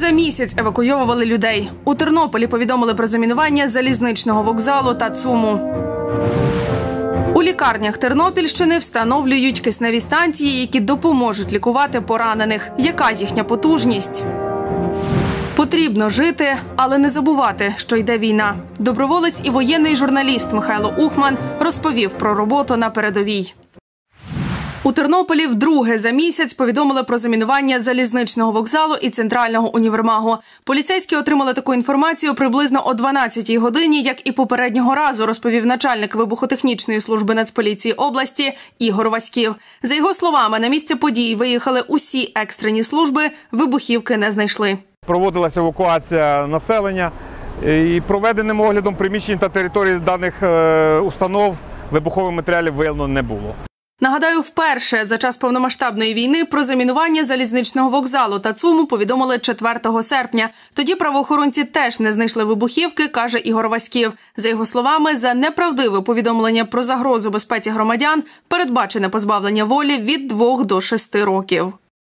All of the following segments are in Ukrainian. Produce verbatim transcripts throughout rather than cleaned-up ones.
за місяць евакуйовували людей. У Тернополі повідомили про замінування залізничного вокзалу та ЦУМу. У лікарнях Тернопільщини встановлюють кисневі станції, які допоможуть лікувати поранених. Яка їхня потужність? Потрібно жити, але не забувати, що йде війна. Доброволець і воєнний журналіст Михайло Ухман розповів про роботу на передовій. У Тернополі вдруге за місяць повідомили про замінування залізничного вокзалу і центрального універмагу. Поліцейські отримали таку інформацію приблизно о дванадцятій годині, як і попереднього разу, розповів начальник вибухотехнічної служби Нацполіції області Ігор Васьків. За його словами, на місце подій виїхали усі екстрені служби, вибухівки не знайшли. Проводилася евакуація населення і проведеним оглядом приміщень та територій даних установ вибухових матеріалів виявлено не було. Нагадаю, вперше за час повномасштабної війни про замінування залізничного вокзалу та ЦУМу повідомили четвертого серпня. Тоді правоохоронці теж не знайшли вибухівки, каже Ігор Васьків. За його словами, за неправдиве повідомлення про загрозу безпеці громадян передбачене позбавлення волі від двох до шести років.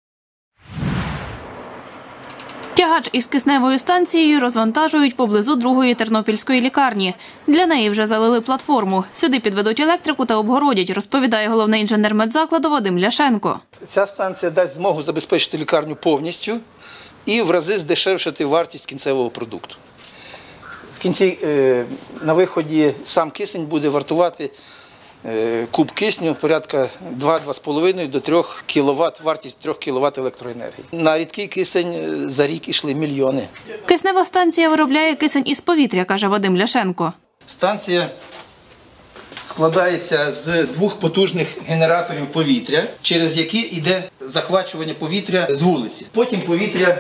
Тягач із кисневою станцією розвантажують поблизу другої тернопільської лікарні. Для неї вже залили платформу. Сюди підведуть електрику та обгородять, розповідає головний інженер медзакладу Вадим Ляшенко. Ця станція дасть змогу забезпечити лікарню повністю і в рази здешевшити вартість кінцевого продукту. В кінці на виході сам кисень буде вартувати куб кисню порядка два-два з половиною до трьох кіловат, вартість трьох кіловат електроенергії. На рідкий кисень за рік йшли мільйони. Киснева станція виробляє кисень із повітря, каже Вадим Ляшенко. Станція складається з двох потужних генераторів повітря, через які йде захвачування повітря з вулиці. Потім повітря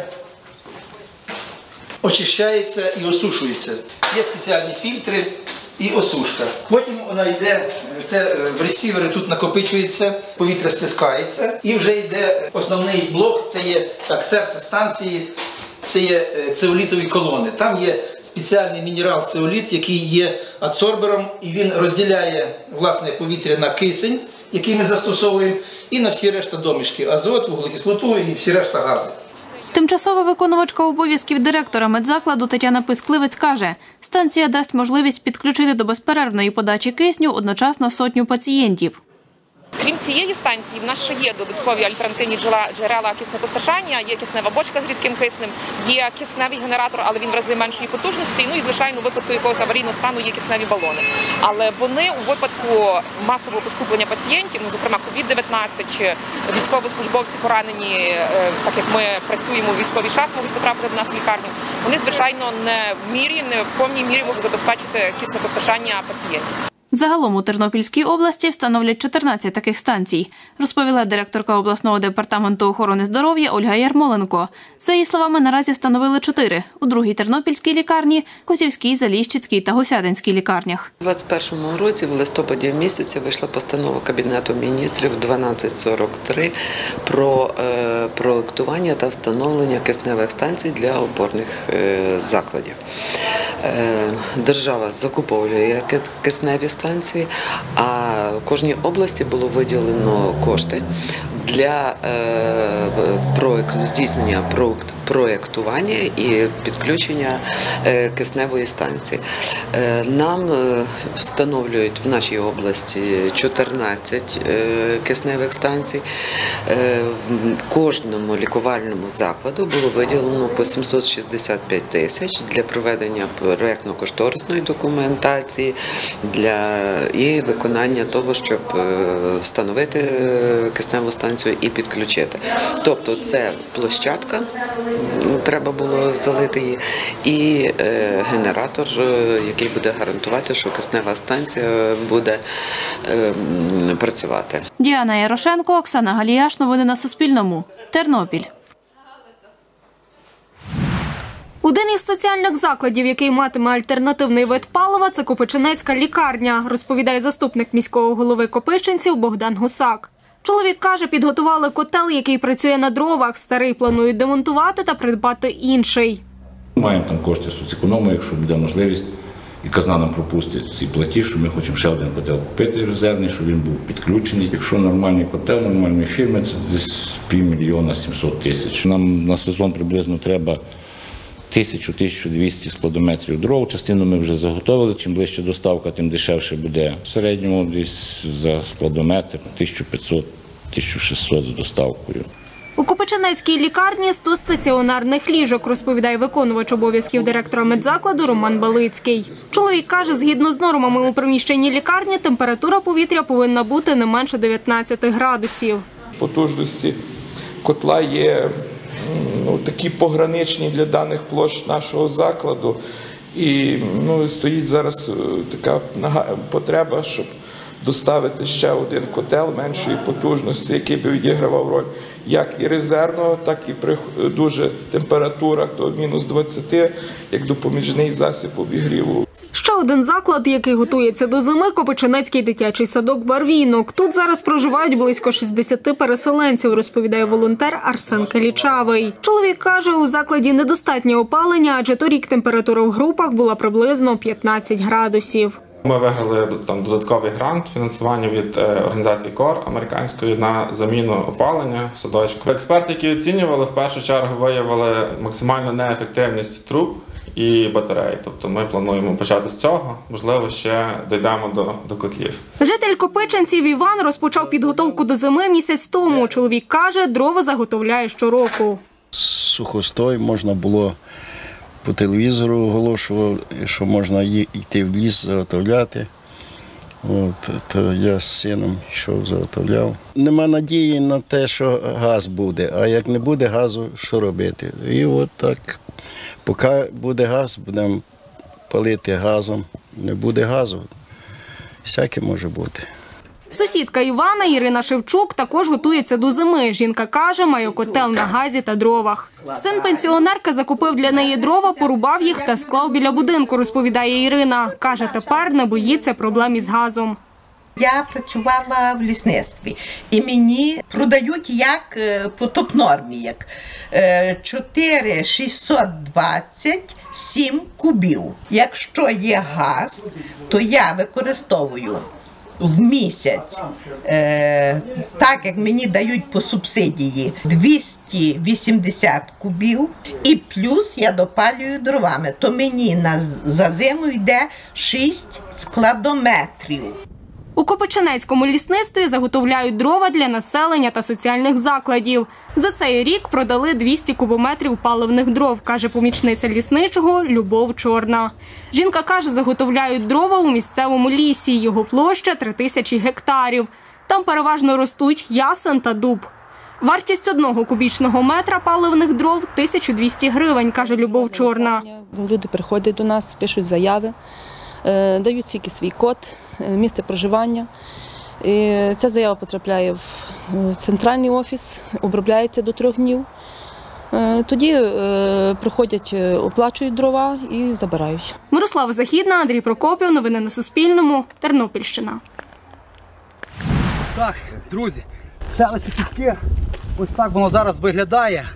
очищається і осушується. Є спеціальні фільтри і осушка. Потім вона йде, це в ресівери тут накопичується, повітря стискається і вже йде основний блок, це є так, серце станції, це є цеолітові колони. Там є спеціальний мінерал цеоліт, який є адсорбером, і він розділяє власне повітря на кисень, який ми застосовуємо, і на всі решта домішки – азот, вуглекислоту і всі решта гази. Тимчасова виконувачка обов'язків директора медзакладу Тетяна Пискливець каже, станція дасть можливість підключити до безперервної подачі кисню одночасно сотню пацієнтів. Крім цієї станції, в нас ще є додаткові альтернативні джерела киснепостачання, є киснева бочка з рідким киснем, є кисневий генератор, але він в рази меншої потужності, ну і, звичайно, у випадку якогось аварійного стану є кисневі балони. Але вони у випадку масового поступлення пацієнтів, ну, зокрема ковід дев'ятнадцять, чи військовослужбовці поранені, так як ми працюємо у військовий час, можуть потрапити до нас в лікарню, вони, звичайно, не в мірі, не в повній мірі можуть забезпечити киснепостачання пацієнтів. Загалом у Тернопільській області встановлять чотирнадцять таких станцій, розповіла директорка обласного департаменту охорони здоров'я Ольга Ярмоленко. За її словами, наразі встановили чотири – у другій Тернопільській лікарні, Косівській, Заліщицькій та Гусятинській лікарнях. У двадцять першому році, в листопаді місяці, вийшла постанова Кабінету міністрів дванадцять сорок три про е, проєктування та встановлення кисневих станцій для опорних е, закладів. Е, держава закуповує кисневі станції, а кожній області було виділено кошти для е, проєкту, здійснення проєкту. проєктування і підключення кисневої станції. Нам встановлюють в нашій області чотирнадцять кисневих станцій. Кожному лікувальному закладу було виділено по сімсот шістдесят п'ять тисяч для проведення проєктно-кошторисної документації для і виконання того, щоб встановити кисневу станцію і підключити. Тобто це площадка, треба було залити її, і е, генератор, е, який буде гарантувати, що киснева станція буде е, працювати. Діана Ярошенко, Оксана Галіяш. Новини на Суспільному. Тернопіль. Один із соціальних закладів, який матиме альтернативний вид палива, це Копичинецька лікарня, розповідає заступник міського голови Копичинців Богдан Гусак. Чоловік каже, підготували котел, який працює на дровах. Старий планують демонтувати та придбати інший. Маємо там кошти соцеконому, якщо буде можливість, і казна нам пропустить ці платіж, що ми хочемо ще один котел купити резервний, щоб він був підключений. Якщо нормальний котел, нормальної фірми, це десь півмільйона сімсот тисяч. Нам на сезон приблизно треба тисячу - тисячу двісті складометрів дров. Частину ми вже заготовили. Чим ближче доставка, тим дешевше буде. В середньому десь за складометр тисяча п'ятсот - тисяча шістсот з доставкою. У Копичинецькій лікарні сто стаціонарних ліжок, розповідає виконувач обов'язків директора медзакладу Роман Балицький. Чоловік каже, згідно з нормами у приміщенні лікарні, температура повітря повинна бути не менше дев'ятнадцяти градусів. Потужності котла є ну, такі пограничні для даних площ нашого закладу. І ну, стоїть зараз така потреба, щоб доставити ще один котел меншої потужності, який би відігравав роль як і резервного, так і при дуже температурах до мінус двадцяти, як допоміжний засіб обігріву. Ще один заклад, який готується до зими – Копичинецький дитячий садок «Барвінок». Тут зараз проживають близько шістдесят переселенців, розповідає волонтер Арсен Калічавий. Чоловік каже, у закладі недостатньо опалення, адже торік температура в групах була приблизно п'ятнадцять градусів. Ми виграли там додатковий грант фінансування від організації КОР американської на заміну опалення в садочку. Експерти, які оцінювали, в першу чергу виявили максимальну неефективність труб і батарей. Тобто ми плануємо почати з цього, можливо, ще дійдемо до, до котлів. Житель Копичинців Іван розпочав підготовку до зими місяць тому. Чоловік каже, дрова заготовляє щороку. Сухостой можна було по телевізору оголошував, що можна йти в ліс заготовляти. От, то я з сином йшов, заготовляв. Нема надії на те, що газ буде, а як не буде газу, що робити? І от так, поки буде газ, будемо палити газом. Не буде газу, всяке може бути. Сусідка Івана, Ірина Шевчук, також готується до зими. Жінка каже, має котел на газі та дровах. Син пенсіонерки закупив для неї дрова, порубав їх та склав біля будинку, розповідає Ірина. Каже, тепер не боїться проблем із газом. Я працювала в лісництві і мені продають як по топ-нормі, як чотири тисячі шістсот двадцять сім кубів. Якщо є газ, то я використовую в місяць, е, так як мені дають по субсидії, двісті вісімдесят кубів і плюс я допалюю дровами, то мені на, за зиму йде шість складометрів. У Копичинецькому лісництві заготовляють дрова для населення та соціальних закладів. За цей рік продали двісті кубометрів паливних дров, каже помічниця лісничого Любов Чорна. Жінка каже, заготовляють дрова у місцевому лісі. Його площа – три тисячі гектарів. Там переважно ростуть ясен та дуб. Вартість одного кубічного метра паливних дров – тисяча двісті гривень, каже Любов Чорна. Люди приходять до нас, пишуть заяви, дають тільки свій код, місце проживання. І ця заява потрапляє в центральний офіс, обробляється до трьох днів. Тоді приходять, оплачують дрова і забирають. Мирослава Західна, Андрій Прокопів. Новини на Суспільному. Тернопільщина. Так, друзі, селище Піски, ось так воно зараз виглядає.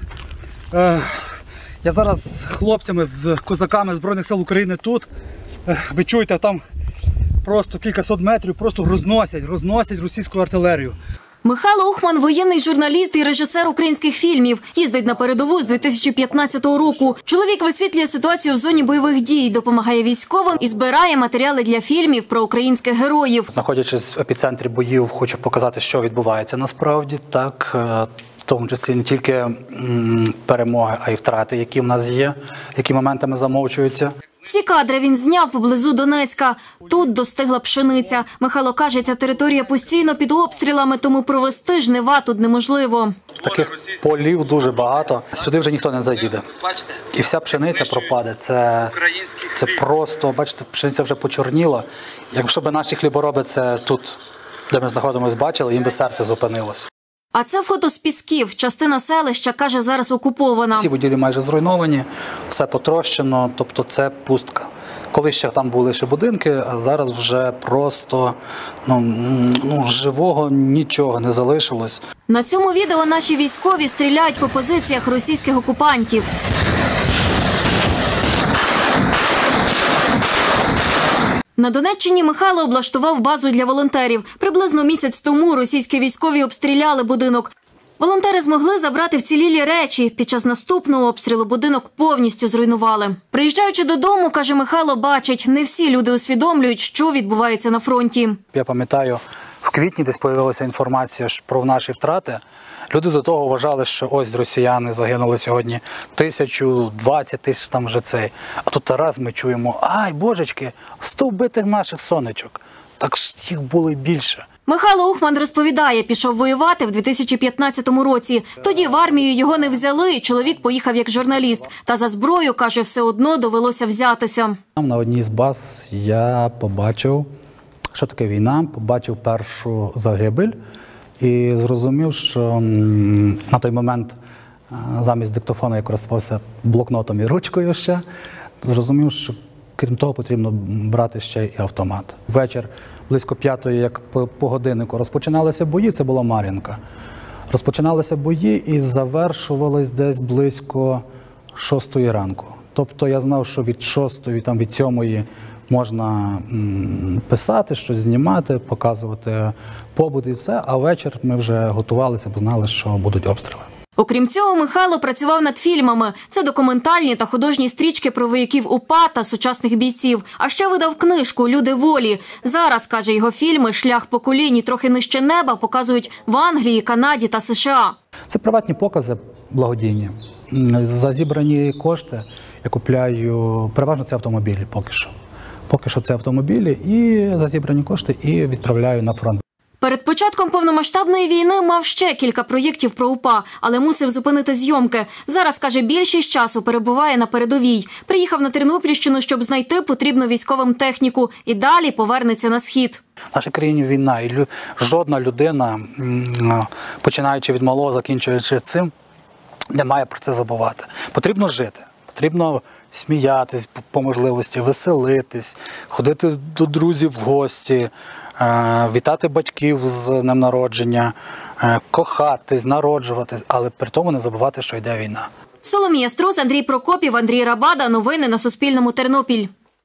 Я зараз з хлопцями, з козаками Збройних сил України тут. Ви чуєте, там просто кількасот метрів просто розносять, розносять російську артилерію. Михайло Ухман – воєнний журналіст і режисер українських фільмів. Їздить на передову з дві тисячі п'ятнадцятого року. Чоловік висвітлює ситуацію в зоні бойових дій, допомагає військовим і збирає матеріали для фільмів про українських героїв. Знаходячись в епіцентрі боїв, хочу показати, що відбувається насправді. Так, в тому числі не тільки перемоги, а й втрати, які в нас є, які моментами замовчуються. Ці кадри він зняв поблизу Донецька. Тут достигла пшениця. Михайло каже, ця територія постійно під обстрілами, тому провести жнива тут неможливо. Таких полів дуже багато. Сюди вже ніхто не заїде. І вся пшениця пропаде. Це, це просто, бачите, пшениця вже почорніла. Якщо б наші хлібороби це тут, де ми знаходимося, бачили, їм би серце зупинилося. А це фото з Пісків. Частина селища, каже, зараз окупована. Всі будівлі майже зруйновані, все потрощено, тобто це пустка. Коли ще там були ще будинки, а зараз вже просто ну, ну, живого нічого не залишилось. На цьому відео наші військові стріляють по позиціях російських окупантів. На Донеччині Михайло облаштував базу для волонтерів. Приблизно місяць тому російські військові обстріляли будинок. Волонтери змогли забрати вцілілі речі. Під час наступного обстрілу будинок повністю зруйнували. Приїжджаючи додому, каже Михайло, бачить, не всі люди усвідомлюють, що відбувається на фронті. Я пам'ятаю, в квітні десь з'явилася інформація про наші втрати. Люди до того вважали, що ось росіяни загинули сьогодні тисячу, двадцять тисяч там вже цей. А тут раз ми чуємо, ай, божечки, сто вбитих наших сонечок. Так ж їх було й більше. Михайло Ухман розповідає, пішов воювати в дві тисячі п'ятнадцятому році. Тоді в армію його не взяли, і чоловік поїхав як журналіст. Та за зброю, каже, все одно довелося взятися. На одній з баз я побачив, що таке війна, побачив першу загибель і зрозумів, що на той момент замість диктофону я користувався блокнотом і ручкою ще. Зрозумів, що крім того потрібно брати ще й автомат. Вечір близько п'ятої, як по, по годиннику, розпочиналися бої, це була Мар'їнка. Розпочиналися бої і завершувались десь близько шостої ранку. Тобто я знав, що від шостої, там від сьомої можна м, писати, щось знімати, показувати побут і все, а ввечір ми вже готувалися, бо знали, що будуть обстріли. Окрім цього, Михайло працював над фільмами. Це документальні та художні стрічки про вояків УПА та сучасних бійців. А ще видав книжку «Люди волі». Зараз, каже, його фільми «Шлях поколінь» і «Трохи нижче неба» показують в Англії, Канаді та США. Це приватні покази благодійні. За зібрані кошти я купляю, переважно це автомобілі поки що. Поки що це автомобілі і за зібрані кошти і відправляю на фронт. Перед початком повномасштабної війни мав ще кілька проєктів про УПА, але мусив зупинити зйомки. Зараз, каже, більшість часу перебуває на передовій. Приїхав на Тернопільщину, щоб знайти потрібну військовим техніку і далі повернеться на схід. В нашій країні війна, і жодна людина, починаючи від малого, закінчуючи цим, не має про це забувати. Потрібно жити, потрібно сміятись по можливості, веселитись, ходити до друзів в гості, вітати батьків з днем народження, кохатись, народжуватись, але при тому не забувати, що йде війна. Соломія Струс, Андрій Прокопів, Андрій Рабада. Новини на Суспільному. Тернопіль.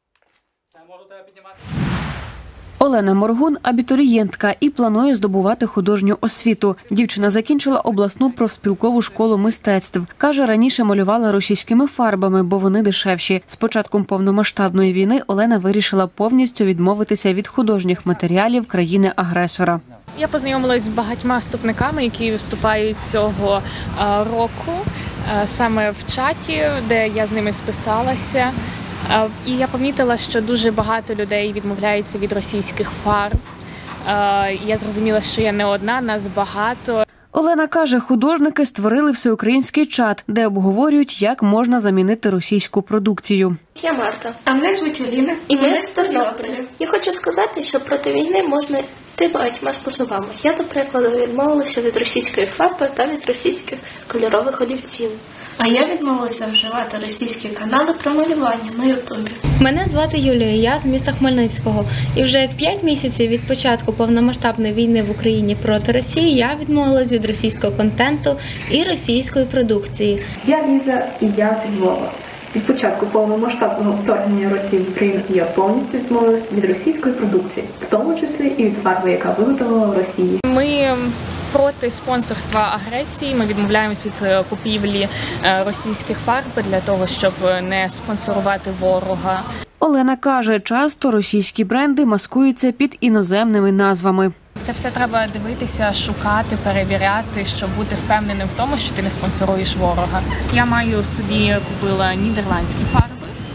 Олена Моргун – абітурієнтка і планує здобувати художню освіту. Дівчина закінчила обласну профспілкову школу мистецтв. Каже, раніше малювала російськими фарбами, бо вони дешевші. З початком повномасштабної війни Олена вирішила повністю відмовитися від художніх матеріалів країни-агресора. Я познайомилась з багатьма вступниками, які виступають цього року, саме в чаті, де я з ними списалася. І я помітила, що дуже багато людей відмовляються від російських фарб. Я зрозуміла, що я не одна, нас багато. Олена каже, художники створили всеукраїнський чат, де обговорюють, як можна замінити російську продукцію. Я Марта, а мене звуть Аліна, і ми з Тернополя. Я хочу сказати, що проти війни можна йти багатьма способами. Я, до прикладу, відмовилася від російської фарби та від російських кольорових олівців. А я відмовилася вживати російські канали про малювання на Ютубі. Мене звати Юлія, я з міста Хмельницького. І вже як п'ять місяців від початку повномасштабної війни в Україні проти Росії я відмовилась від російського контенту і російської продукції. Я Ліза і я з Львова. Від початку повномасштабного вторгнення Росії в Україну я повністю відмовилась від російської продукції, в тому числі і від фарби, яка виготовлена в Росії. Ми проти спонсорства агресії, ми відмовляємось від купівлі російських фарб для того, щоб не спонсорувати ворога. Олена каже, часто російські бренди маскуються під іноземними назвами. Це все треба дивитися, шукати, перевіряти, щоб бути впевненим в тому, що ти не спонсоруєш ворога. Я маю собі купила нідерландські фарби.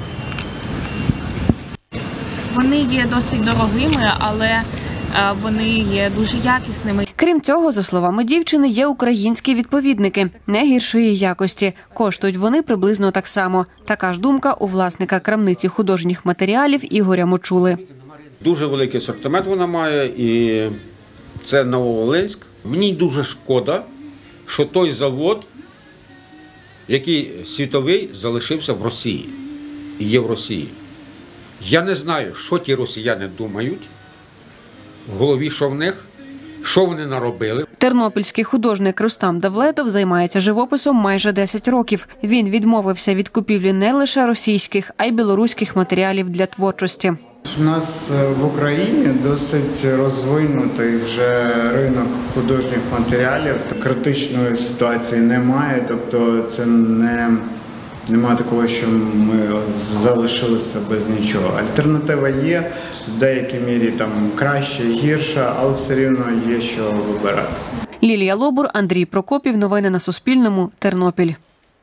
Вони є досить дорогими, але вони є дуже якісними. Крім цього, за словами дівчини, є українські відповідники не гіршої якості. Коштують вони приблизно так само. Така ж думка у власника крамниці художніх матеріалів Ігоря Мочули. Дуже великий асортимент вона має, і це Нововолинськ. Мені дуже шкода, що той завод, який світовий, залишився в Росії і є в Росії. Я не знаю, що ті росіяни думають, в голові що в них, що вони наробили. Тернопільський художник Рустам Давлетов займається живописом майже десять років. Він відмовився від купівлі не лише російських, а й білоруських матеріалів для творчості. У нас в Україні досить розвинутий вже ринок художніх матеріалів. Критичної ситуації немає, тобто це не, немає такого, що ми залишилися без нічого. Альтернатива є, в деякій мірі там краще, гірше, але все рівно є що вибирати. Лілія Лобур, Андрій Прокопів. Новини на Суспільному. Тернопіль.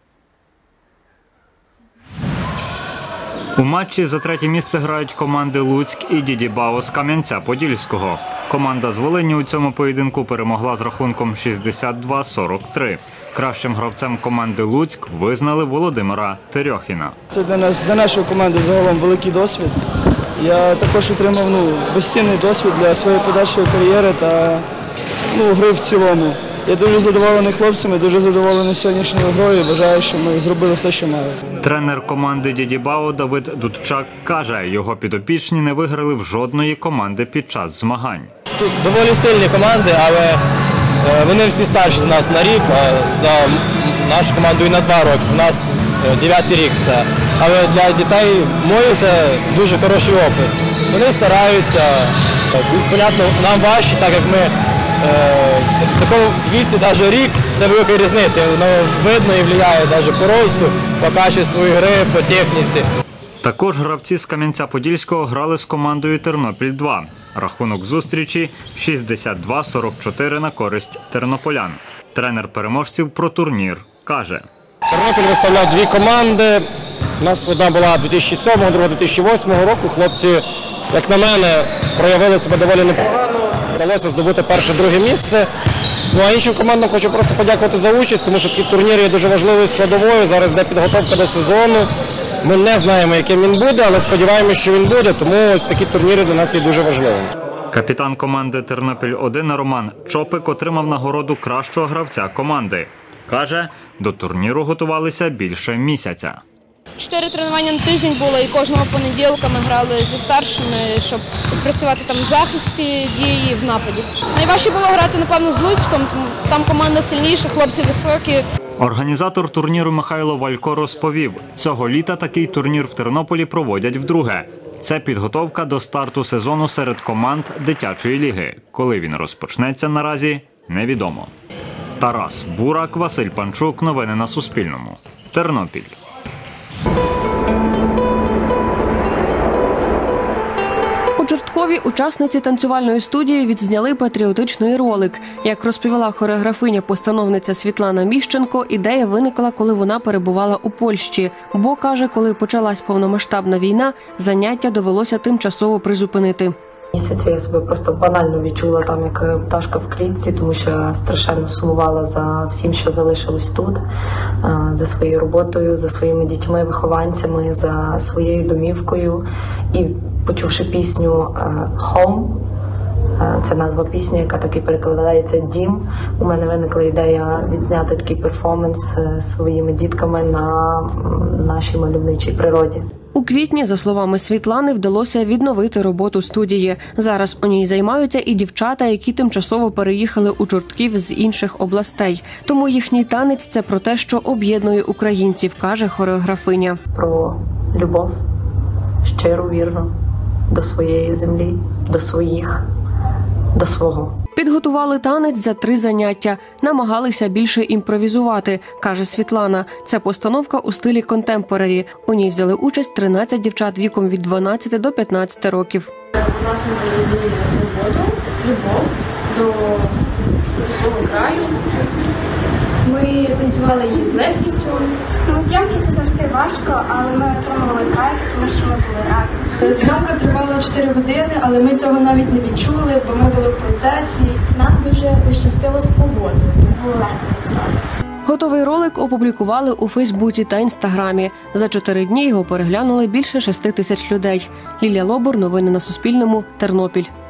У матчі за третє місце грають команди Луцьк і Дідібао з Кам'янця-Подільського. Команда з Волині у цьому поєдинку перемогла з рахунком шістдесят два сорок три. Кращим гравцем команди Луцьк визнали Володимира Терьохіна. Це для нас, для нашої команди загалом великий досвід. Я також отримав ну, безцінний досвід для своєї подальшої кар'єри та ну, гри в цілому. Я дуже задоволений хлопцями, дуже задоволений сьогоднішньою грою і вважаю, що ми зробили все, що мали. Тренер команди Дідібао Давид Дудчак каже, його підопічні не виграли в жодної команди під час змагань. Тут доволі сильні команди, але вони всі старші за нас на рік, а за нашу команду і на два роки. У нас дев'ятий рік все. Але для дітей моїх це дуже хороший опит. Вони стараються. Тут, понятно, нам важче, так як ми в такому віці навіть рік – це велика різниця. Воно видно і впливає навіть по росту, по качеству гри, по техніці. Також гравці з Кам'янця-Подільського грали з командою Тернопіль два. Рахунок зустрічі шістдесят два сорок чотири на користь тернополян. Тренер переможців про турнір каже. Тернопіль виставляв дві команди. У нас одна була дві тисячі сьомого, друга – дві тисячі восьмого року. Хлопці, як на мене, проявили себе доволі непогано. Вдалося здобути перше-друге місце. Ну а іншим командам хочу просто подякувати за участь, тому що такий турнір є дуже важливою складовою. Зараз йде підготовка до сезону. Ми не знаємо, яким він буде, але сподіваємося, що він буде, тому ось такі турніри для нас є дуже важливими. Капітан команди Тернопіль один Роман Чопик отримав нагороду кращого гравця команди. Каже, до турніру готувалися більше місяця. Чотири тренування на тиждень було, і кожного понеділка ми грали зі старшими, щоб працювати там в захисті дії, в нападі. Найважче було грати, напевно, з Луцьком, там команда сильніша, хлопці високі. Організатор турніру Михайло Валько розповів, цього літа такий турнір в Тернополі проводять вдруге. Це підготовка до старту сезону серед команд дитячої ліги. Коли він розпочнеться, наразі невідомо. Тарас Бурак, Василь Панчук. Новини на Суспільному. Тернопіль. У Чорткові учасниці танцювальної студії відзняли патріотичний ролик. Як розповіла хореографиня-постановниця Світлана Міщенко, ідея виникла, коли вона перебувала у Польщі. Бо, каже, коли почалась повномасштабна війна, заняття довелося тимчасово призупинити. Місяці я себе просто банально відчула там, як пташка в клітці, тому що я страшенно сумувала за всім, що залишилось тут, за своєю роботою, за своїми дітьми, вихованцями, за своєю домівкою. І почувши пісню «Home», це назва пісні, яка таки перекладається «Дім», у мене виникла ідея відзняти такий перформанс своїми дітками на нашій мальовничій природі. У квітні, за словами Світлани, вдалося відновити роботу студії. Зараз у ній займаються і дівчата, які тимчасово переїхали у Чортків з інших областей. Тому їхній танець – це про те, що об'єднує українців, каже хореографиня. Про любов, щиру, вірну, до своєї землі, до своїх, до свого. Підготували танець за три заняття. Намагалися більше імпровізувати, каже Світлана. Це постановка у стилі контемпорарі. У ній взяли участь тринадцять дівчат віком від дванадцяти до п'ятнадцяти років. У нас символізує свободу, любов до, до свого краю. Ми танцювали її з легкістю. Ну, зйомки це завжди важко, але ми отримували кайф, тому що ми були разом. Зйомка тривала чотири години, але ми цього навіть не відчули, бо ми були в процесі. Нам дуже пощастило з погодою, тому було легко працювати. Готовий ролик опублікували у Фейсбуці та Інстаграмі. За чотири дні його переглянули більше шести тисяч людей. Лілія Лобур, новини на Суспільному, Тернопіль.